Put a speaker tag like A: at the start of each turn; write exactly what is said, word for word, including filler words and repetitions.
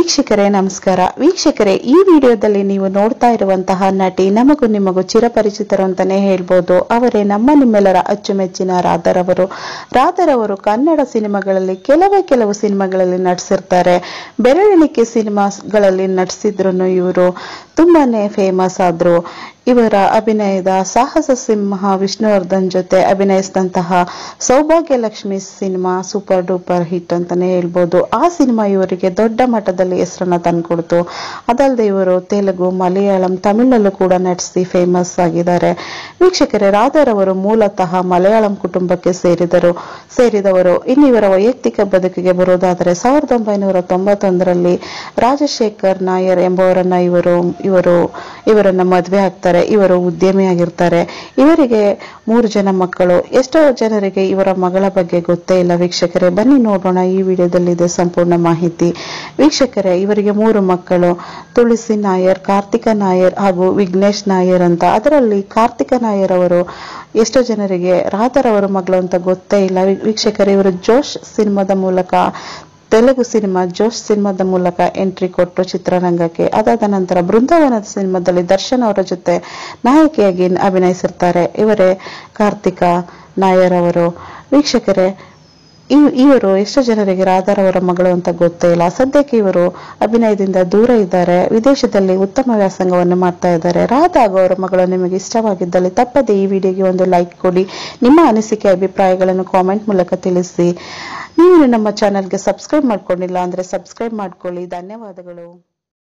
A: ವೀಕ್ಷಕರೇ ನಮಸ್ಕಾರ. ವೀಕ್ಷಕರೇ, ಈ ವಿಡಿಯೋದಲ್ಲಿ ನೀವು ನೋಡ್ತಾ ಇರುವಂತಹ ನಟಿ ನಮಗೂ ನಿಮಗೂ ಚಿರಪರಿಚಿತರು ಅಂತಾನೆ ಹೇಳ್ಬೋದು. ಅವರೇ ನಮ್ಮ ನಿಮ್ಮೆಲ್ಲರ ಅಚ್ಚುಮೆಚ್ಚಿನ ರಾಧಾರವರು. ರಾಧಾರವರು ಕನ್ನಡ ಸಿನಿಮಾಗಳಲ್ಲಿ ಕೆಲವೇ ಕೆಲವು ಸಿನಿಮಾಗಳಲ್ಲಿ ನಟಿಸಿರ್ತಾರೆ. ಬೆರಳೆಣಿಕೆ ಸಿನಿಮಾಗಳಲ್ಲಿ ನಟಿಸಿದ್ರು ಇವರು ತುಂಬಾನೇ ಫೇಮಸ್ ಆದ್ರು. ಇವರ ಅಭಿನಯದ ಸಾಹಸ ಸಿಂಹ ವಿಷ್ಣುವರ್ಧನ್ ಜೊತೆ ಅಭಿನಯಿಸಿದಂತಹ Saubhagyalakshmi cinema super duper hit ಅಂತಾನೆ ಹೇಳ್ಬೋದು. ಆ ಸಿನಿಮಾ ಇವರಿಗೆ ದೊಡ್ಡ ಮಟ್ಟದಲ್ಲಿ ಹೆಸರನ್ನ ತಂದುಕೊಡ್ತು. ಅದಲ್ಲದೆ ಇವರು ತೆಲುಗು, ಮಲಯಾಳಂ, ತಮಿಳಲ್ಲೂ ಕೂಡ ನಟಿಸಿ ಫೇಮಸ್ ಆಗಿದ್ದಾರೆ. ವೀಕ್ಷಕರೇ, ರಾಧಾರವರು ಮೂಲತಃ ಮಲಯಾಳಂ ಕುಟುಂಬಕ್ಕೆ ಸೇರಿದರು ಸೇರಿದವರು ಇನ್ನು ಇವರ ವೈಯಕ್ತಿಕ ಬದುಕಿಗೆ ಬರುವುದಾದರೆ ಸಾವಿರದ ಒಂಬೈನೂರ ತೊಂಬತ್ತೊಂದರಲ್ಲಿ ರಾಜಶೇಖರ್ ನಾಯರ್ ಎಂಬುವರನ್ನ ಇವರು ಇವರು ಇವರನ್ನ ಮದುವೆ ಆಗ್ತಾರೆ. ಇವರು ಉದ್ಯಮಿಯಾಗಿರ್ತಾರೆ. ಇವರಿಗೆ ಮೂರು ಜನ ಮಕ್ಕಳು. ಎಷ್ಟೋ ಜನರಿಗೆ ಇವರ ಮಗಳ ಬಗ್ಗೆ ಗೊತ್ತೇ ಇಲ್ಲ. ವೀಕ್ಷಕರೇ, ಬನ್ನಿ ನೋಡೋಣ, ಈ ವಿಡಿಯೋದಲ್ಲಿ ಇದೆ ಸಂಪೂರ್ಣ ಮಾಹಿತಿ. ವೀಕ್ಷಕರೇ, ಇವರಿಗೆ ಮೂರು ಮಕ್ಕಳು, ತುಳಸಿ ನಾಯರ್, ಕಾರ್ತಿಕ ನಾಯರ್ ಹಾಗೂ ವಿಘ್ನೇಶ್ ನಾಯರ್ ಅಂತ. ಅದರಲ್ಲಿ ಕಾರ್ತಿಕ ನಾಯರ್ ಅವರು ಎಷ್ಟೋ ಜನರಿಗೆ ರಾಧಾರವರ ಮಗಳು ಅಂತ ಗೊತ್ತೇ ಇಲ್ಲ. ವೀಕ್ಷಕರೇ, ಇವರು ಜೋಶ್ ಸಿನಿಮಾದ ಮೂಲಕ ತೆಲುಗು ಸಿನಿಮಾ ಜೋಶ್ ಸಿನಿಮಾದ ಮೂಲಕ ಎಂಟ್ರಿ ಕೊಟ್ಟರು ಚಿತ್ರರಂಗಕ್ಕೆ. ಅದಾದ ನಂತರ ಬೃಂದಾವನದ ಸಿನಿಮಾದಲ್ಲಿ ದರ್ಶನ್ ಅವರ ಜೊತೆ ನಾಯಕಿಯಾಗಿ ಅಭಿನಯಿಸಿರ್ತಾರೆ. ಇವರೇ ಕಾರ್ತಿಕ ನಾಯರ್ ಅವರು. ವೀಕ್ಷಕರೇ, ಇವರು ಎಷ್ಟೋ ಜನರಿಗೆ ರಾಧಾರವರ ಮಗಳು ಅಂತ ಗೊತ್ತೇ ಇಲ್ಲ. ಸದ್ಯಕ್ಕೆ ಇವರು ಅಭಿನಯದಿಂದ ದೂರ ಇದ್ದಾರೆ. ವಿದೇಶದಲ್ಲಿ ಉತ್ತಮ ವ್ಯಾಸಂಗವನ್ನು ಮಾಡ್ತಾ ಇದ್ದಾರೆ. ರಾಧಾ ಹಾಗೂ ಅವರ ಮಗಳು ನಿಮಗೆ ಇಷ್ಟವಾಗಿದ್ದಲ್ಲಿ ತಪ್ಪದೆ ಈ ವಿಡಿಯೋಗೆ ಒಂದು ಲೈಕ್ ಕೊಡಿ. ನಿಮ್ಮ ಅನಿಸಿಕೆ ಅಭಿಪ್ರಾಯಗಳನ್ನು ಕಾಮೆಂಟ್ ಮೂಲಕ ತಿಳಿಸಿ. ನೀವು ನಮ್ಮ ಚಾನೆಲ್ಗೆ ಸಬ್ಸ್ಕ್ರೈಬ್ ಮಾಡ್ಕೊಂಡಿಲ್ಲ ಅಂದ್ರೆ ಸಬ್ಸ್ಕ್ರೈಬ್ ಮಾಡ್ಕೊಳ್ಳಿ. ಧನ್ಯವಾದಗಳು.